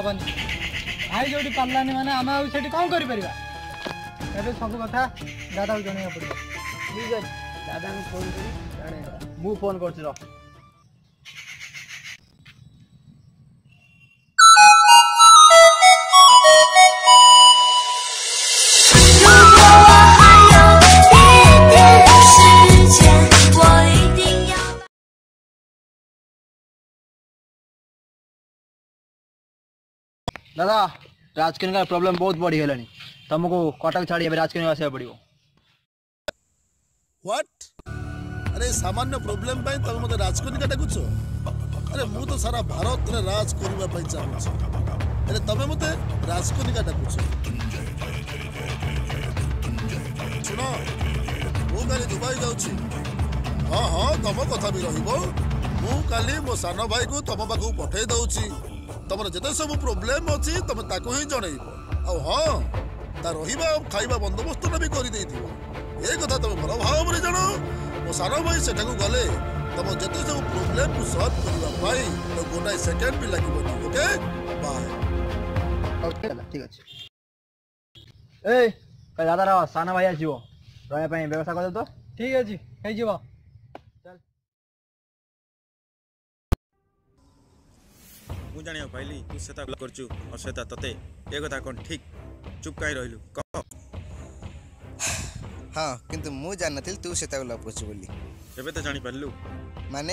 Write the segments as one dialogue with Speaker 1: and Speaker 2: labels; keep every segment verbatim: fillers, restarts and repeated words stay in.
Speaker 1: हेनी भाई जो पार्लानी माने आम आठ कौन कर सब कथा दादा को जन पड़ो।
Speaker 2: ठीक है दादा को फोन कर मु फोन कर
Speaker 3: दादा राजकिन का प्रॉब्लम बहुत बड़ी है तुमको कटक छाड़ी राजकिन आसा पड़ो।
Speaker 4: व्हाट अरे सामान्य प्रॉब्लम पे तुम मत राजकनिका डाकुछ? अरे मु तो सारा भारत रे राज करबा पई चाहूछ। अरे तमे मते राजकनिका डाकुछ? सुनो मु काली दुबई जाउछी। हां हां तम कथा भी रहिबो। मु काली मो सानो भाई को तम पाखु पठै दउछी। तमर जते सब प्रॉब्लम अछि तमे ताको ही जणैबो। आ हां ता रहिबा खाइबा बंदोबस्त न भी करि देइथिबो। ए कथा तुम भल भाव में जानो। मो सानो भाई सेठाकू गले तुम जते सब प्रॉब्लम को सॉल्व करबा भाई तो गोटा सेकंड भी लागबो। Okay bye.
Speaker 3: ओके ठीक अछि। ए कल दादा रा सानो भाई आजिवो रहया पई व्यवस्था कर दे तो।
Speaker 1: ठीक अछि हे जीवा चल।
Speaker 5: मु जानिया पाइली तू सेता करचु और सेता तते ए कथा कोन ठीक चुप काई रहिलु कह।
Speaker 6: हाँ किंतु मु जान नथिल तू सेता लव करछु बोली।
Speaker 5: एबे तो जानि पारलु
Speaker 6: माने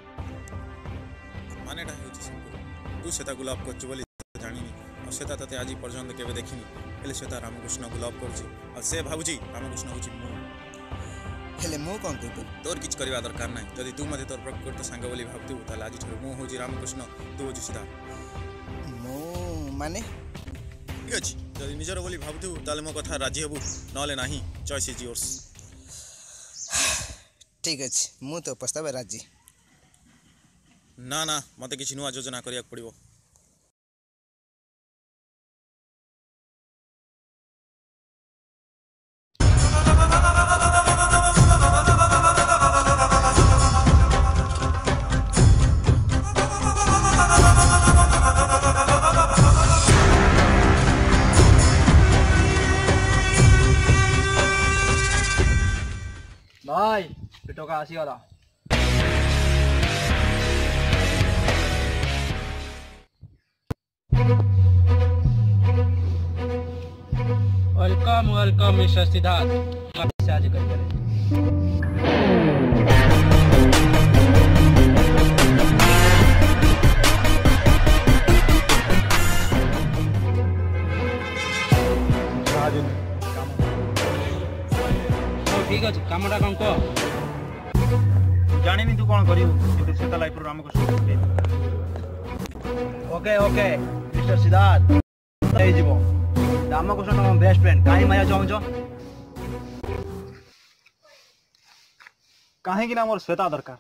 Speaker 5: माने टा होची सिंपल तू सेता गुलाब करछु बोली जानिनी और सेता तते आज पर्यंत केबे देखिनी हेले सेता रामकृष्ण गुलाब करछि और से भाबुची रामकृष्ण होची मु
Speaker 6: हेले मु कोन कहबो
Speaker 5: तोर किछ करबा दरकार नै। जदि तू मते तोर प्रकृत संग बोली भाबतु ताले आज ठर मु होची रामकृष्ण तू होची सीता
Speaker 6: मु माने
Speaker 5: ठीक अछि। जदि निजर बोली भाबतु ताले मो कथा राजी हेबु नले नाही चॉइस इज योर्स।
Speaker 6: ठीक अछि मु तो प्रस्ताव राजी।
Speaker 5: ना ना मते किछ नुआ योजना करिया पड़िबो।
Speaker 3: भाई टोका आसीगला।
Speaker 1: वेलकम वेलकम मिस्टर सिद्धार्थ आज कर ठीक अच्छे कमटा कौन कह
Speaker 5: जानिनी तू कौन करियो किंतु सेता लाइफ रो Ramakrishna
Speaker 3: okay okay mister Siddharth ए जीवो रामकृष्ण तुम बेस्ट फ्रेंड काहे माया चाहूछ
Speaker 5: काहे कि ना मोर सेता दरकार।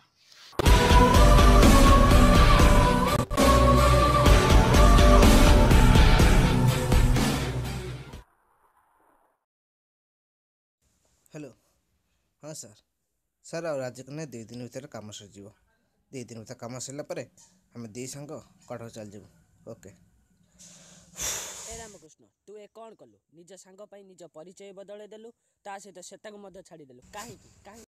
Speaker 6: हेलो हाँ सर सर और आज दुई दिन भर कम सर दुई दिन भर कम सरला आम दी सांग कटक चल जाबू। ओके
Speaker 2: ए रामकृष्ण तू ए कौन कलु निज सांग पाई निज परिचय बदले देलु ता सहित सेता को मध्य छाड़ी देलु काहे की काहे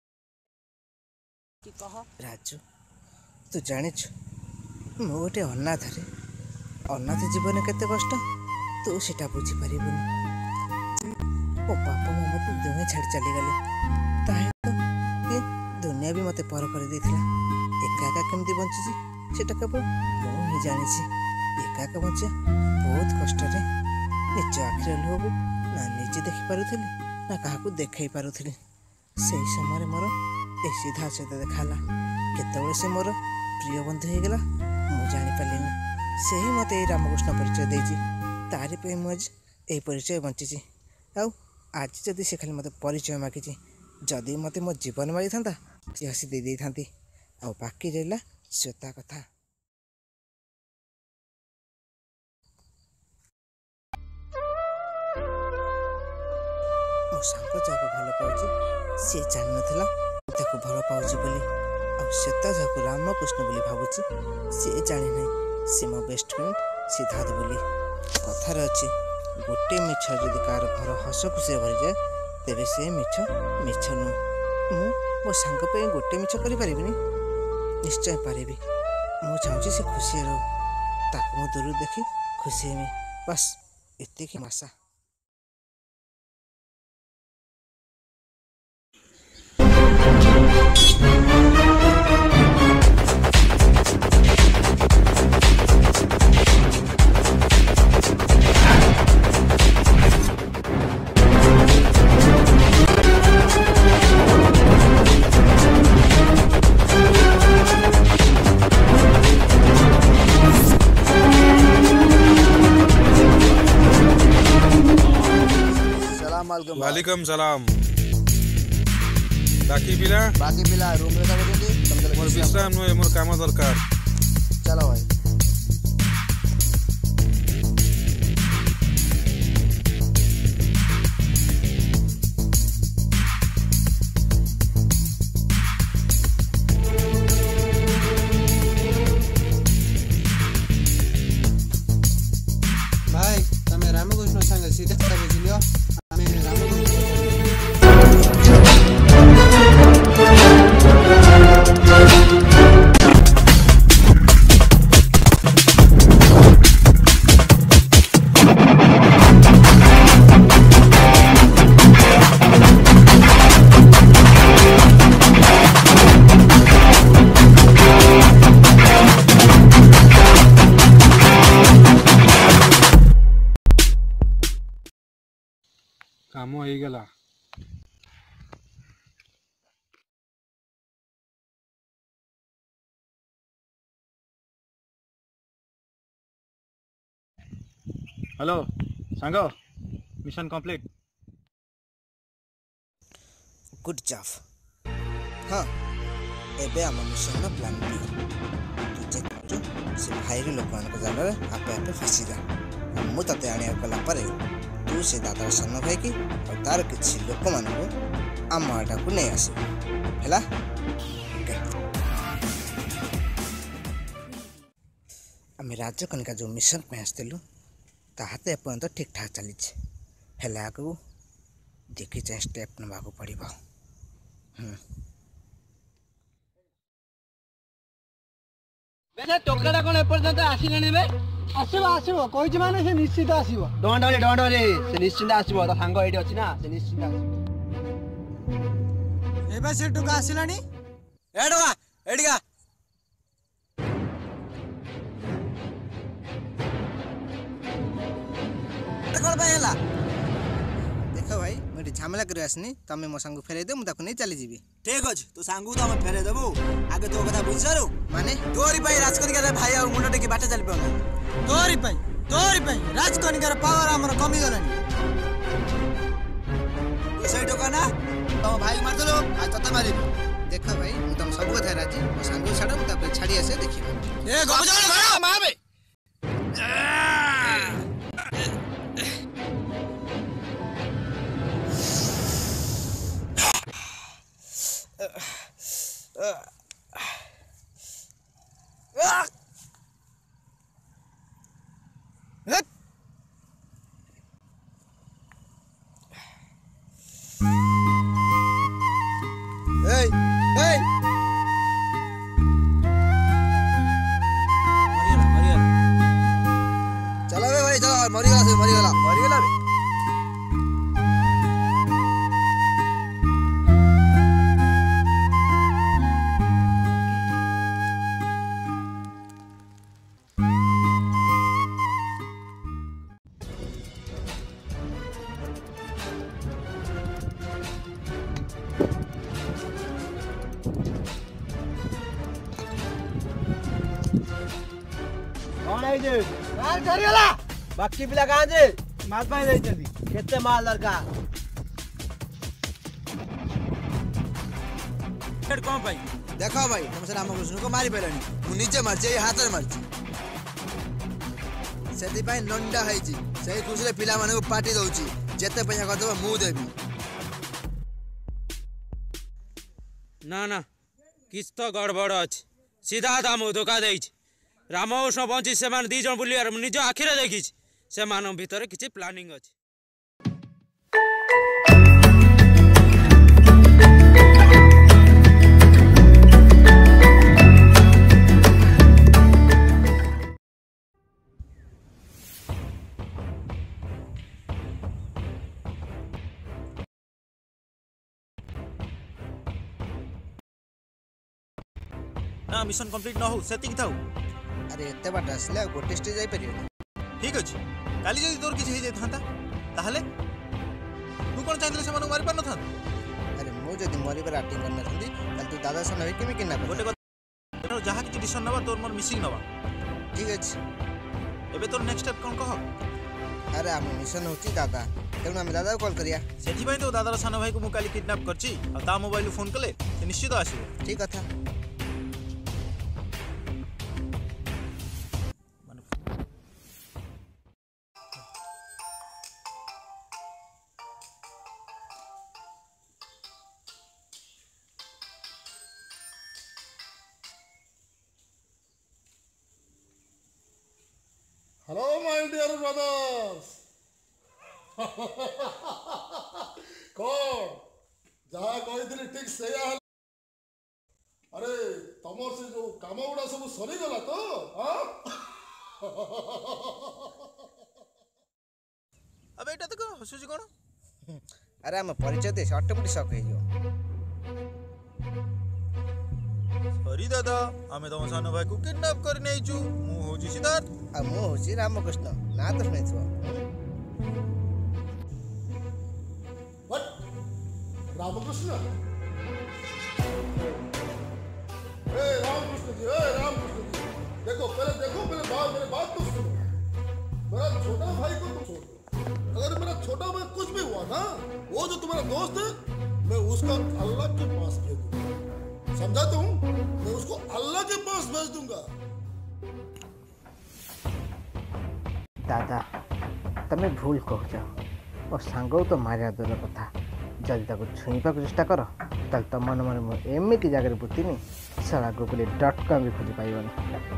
Speaker 2: की कह।
Speaker 6: राजू तू जानिछु मु गोटे अनाथ रे अनाथ जीवन केते कष्ट तू सेटा बुझी पारिबुनी। ओ बापा माँ मत दुनिया छाड़ चली गले ताहे तो ये दुनिया भी मते पर कर देथिला। एका एका केमती बंचुची सेटा केवल मु ही जानिछि। एका एका बंचिया बहुत कष्ट रे निज आखिर लोग ना निजे देखि पारुथिली ना काहाकू देखै पारुथिली। सेही समय मोर ए सीधा सहित देखाला केतबेले से मोर प्रिय बंधु हो गला मु जानि पालिनी। सेही मते रामकृष्ण परिचय देछि तारि पे मु आज ए परिचय बंचिछि। आउ आज जदि से खाली मत परिचय मागी जदि मत मो जीवन मागी था सी हसी दे दी था आ बाकी रहा श्वेता कथा। मो सांग जहाँ भल पाऊँ सी जान नाला भल पाऊँ बोली आ श्वेता जहाँ रामकृष्ण बोली भावुची सी जानी ना सी मो बेस्ट फ्रेंड ସିଦ୍ଧାର୍ଥ ବୋଲି କଥାରେ ଅଛି ଗୋଟେ ମିଛ ଯଦି କାହାର ଘର ହସ ଖୁସିରେ ଭରିଯାଏ ତେବେ ସେ ମିଛ ମିଛ ନୁହେଁ। ମୁଁ ମୋ ସାଙ୍ଗ ପାଇଁ ଗୋଟେ ମିଛ କରିପାରିବିନି? ନିଶ୍ଚୟ ପାରିବି। ମୁଁ ଚାହୁଁଛି ସେ ଖୁସି ରହୁ, ତାକୁ ମୁଁ ଦୂରରୁ ଦେଖି ଖୁସି ହେମି, ବାସ୍ ଏତିକି ଆଶା।
Speaker 5: वालेकुम सलाम। बाकी पिला
Speaker 3: बाकी पिला रूम रे सब जल्दी
Speaker 5: मोर विश्राम नुए मोर काम दरकार।
Speaker 3: चलो भाई।
Speaker 1: भाई तमे रामकृष्ण संग सीधा कथा बुझिलियो आमे रामकृष्ण
Speaker 5: काम हो गला। हेलो सांग मिशन कंप्लीट।
Speaker 6: Good job. हाँ एबे आम मिशन प्लान बी तू जे से भाई लोक जाल आपे आपे फसीजा मु ते आने गला तू से दादार सान भाई की और तार किसी लोक मान आम आटा को नहीं आस है। आम राजकनिका जो मिशन पे आसलु ताहा तो एपर्यंत ठीक ठाक चली है आगू देखी चाहे स्टेप नवा पड़ो।
Speaker 1: टोकरा कौन एपर्यंत आसिलानी बे आसीबो आसीबो कहिछि माने से निश्चित आसीबो।
Speaker 3: डोंट वरी डोंट वरी से निश्चित आसीबो त सांग एठी अछि ना से निश्चित आसीबो।
Speaker 1: एबे से टोका आसिलानी
Speaker 3: ए टोका एडिका
Speaker 6: कौन पाला देख भाई मुझे झमेला कर आसनी तमें मो सांग फेरे दे मुझे नहीं चली जी।
Speaker 3: ठीक अछि तू सांगू तो हम फेरे देबू आगे तो कथा बुझारो
Speaker 6: माने
Speaker 3: तोरी पई राजकनिका भाई आ मुंडा टेकी बाटे चली पना
Speaker 1: तोरी पई तोरी पई राजकनिकार पावर हमर कमी गलानी।
Speaker 3: तू सही टोका ना तो भाई मार दलो आज तते मारी।
Speaker 6: देख भाई मु तुम सब कथा राजी मो सांग छाड़ मु तापर छाड़ी आसे देखिबो।
Speaker 3: ए गबजन मार माबे Hey, hey. मरियला मरियला चलो बे भाई चलो मरियला से मरियला मरियला बे कौन है जे माल करियला बाकी पिला कहां जे माल पाई जाई चली केते माल दरकार हेड कौन भाई देखो भाई तुम से रामकृष्ण को मारी पेलानी मु नीचे मार जे हाथ रे मार सेति भाई नंडा है जी सही खुशले पिला माने को पार्टी दउची जेते पैसा करदो मु देबी
Speaker 7: ना ना किस तो गड़बड़ अछि सीधा दाम धोखा देई
Speaker 5: रामकृष्ण बंची से दी जन बुलियार निज आखिरे देखी से भितर किसी प्लानिंग अच्छी।
Speaker 7: ना मिशन कंप्लीट न हो सेतिक थाउ।
Speaker 6: अरे एते बाट आसले गोटे स्टेज जाई परियो।
Speaker 7: ठीक अछि काली जदी तोर किछ हे जाय थांता ताहले तू कोन चाहले से मानु मारि पार न था।
Speaker 6: अरे मु जदी मरि पर एक्टिंग करना थंदी तल तू दादा सन होई केमी किना
Speaker 7: गोटे कथा जहा किछ डिसिजन नबा तोर मोर मिसिंग नबा।
Speaker 6: ठीक अछि
Speaker 7: एबे तोर नेक्स्ट स्टेप कोन कह।
Speaker 6: अरे हम मिशन होची दादा तेनु हम दादा को कॉल करिया।
Speaker 7: सेथि भाई तो दादार सान भाई को मु काली किडनैप करची आ ता मोबाइल फोन कले से निश्चित आसीबो।
Speaker 6: ठीक कथा
Speaker 4: हेलो माय डियर ब्रदर्स कौन जहाँ कही ठीक से अरे तमर से जो काम गुड़ा सब सरीगला तो
Speaker 7: अब एटा तो हसुची कोन।
Speaker 6: अरे हम परिचय दे ऑटोमेटिक शॉक हे जो।
Speaker 7: सॉरी दादा आमे तम सान भाई को किडनैप कर नै छु। मु होची सिद्धार्थ
Speaker 6: आ मु होची रामकृष्ण ना तो सुनै छो।
Speaker 4: व्हाट रामकृष्ण ए रामकृष्ण जी ए रामकृष्ण जी देखो पहले देखो पहले बात मेरे बात तो सुनो। मेरा छोटा भाई को तो छोड़ दो। अगर मेरा छोटा भाई कुछ भी हुआ ना वो जो तुम्हारा दोस्त है मैं उसका अल्लाह के पास भेज दूंगा। समझा तुम मैं उसको अल्लाह के पास भेज दूंगा।
Speaker 6: दादा तमें भूल कह जाओ और सांग तो मारिया दूर कथा जदि छुईपा चेष्टा कर ताल तुम मन मन एमती जगह बुतीनी सारा गुगल डट कॉम भी खोजी पाइबनी।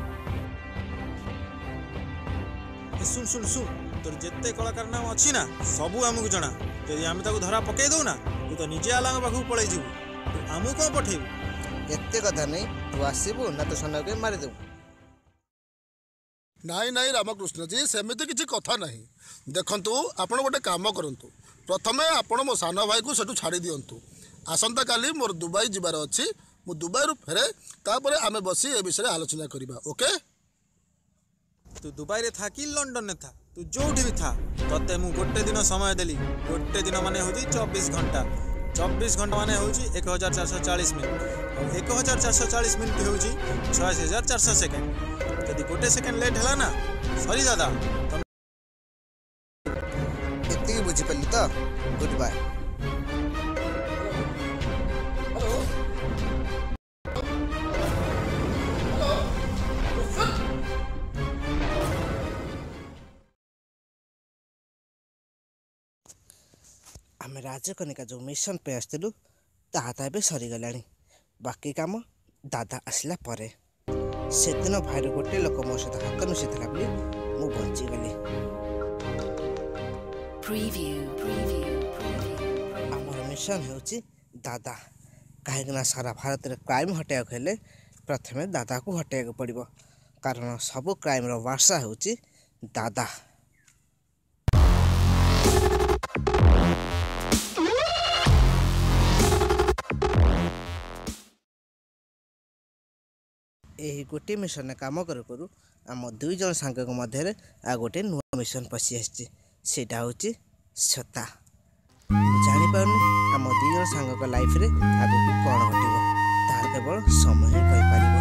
Speaker 5: सुन सुन सुन तोर जिते कलाकार नाम अच्छी ना सबू आमको जना जदि आम धरा पकई दौ ना तू तो निजे आलांग पाखु पलि जीवु आमको कौन पठेबू।
Speaker 6: एते कथा नहीं तू आसबू ना तो सन के मारी दू।
Speaker 4: नाई नाई रामकृष्ण जी सेମିତି କିଛି କଥା ନାହିଁ। ଦେଖନ୍ତୁ ଆପଣ ଗୋଟେ କାମ କରନ୍ତୁ ପ୍ରଥମେ ଆପଣ ମୋ ସାନ ଭାଇକୁ ସେଠୁ ଛାଡ଼ି ଦିଅନ୍ତୁ। ଆସନ୍ତାକାଲି ମୋର ଦୁବାଇ ଯିବାର ଅଛି ମୁଁ ଦୁବାଇରୁ ଫେରେ ତାପରେ ଆମେ ବସି ଏ ବିଷୟରେ ଆଲୋଚନା କରିବା। ଓକେ
Speaker 5: तू दुबई रे था कि लंडन में था तू जोठी भी था तते मु गोटे दिन समय देली गोटे दिन माने होची चौबीस घंटा चौबीस घंटा माने होची एक हजार चार सौ चालीस मिनट और एक हजार चार सौ चालीस मिनट होची छयासी हजार चार सौ सेकेंड यदि गोटे सेकेंड लेट है ना सॉरी दादा
Speaker 6: एति बुझी पल्ली तो गुड बाय। आम राजकनिका जो मिशन पे आसलु ताहा भी सरीगला बाकी काम दादा आसला परे से दिन भाई गोटे लोक मो सहित हाथ मिशी बोली मु बचीगली। आमर मिशन होची दादा कहीं सारा भारत में क्राइम हटाया हेले प्रथमे दादा को हटाया पड़ो कारण सब क्राइम रो वर्षा होची दादा। यही गोटे मिशन काम करू करू आम दुई जन सांग मध्य आ गोटे नुआ मिशन पशि आसा हूँ सता जापार आम दुई जन सांग लाइफ रे आगे कौन घटो तार केवल समय ही कहीपर।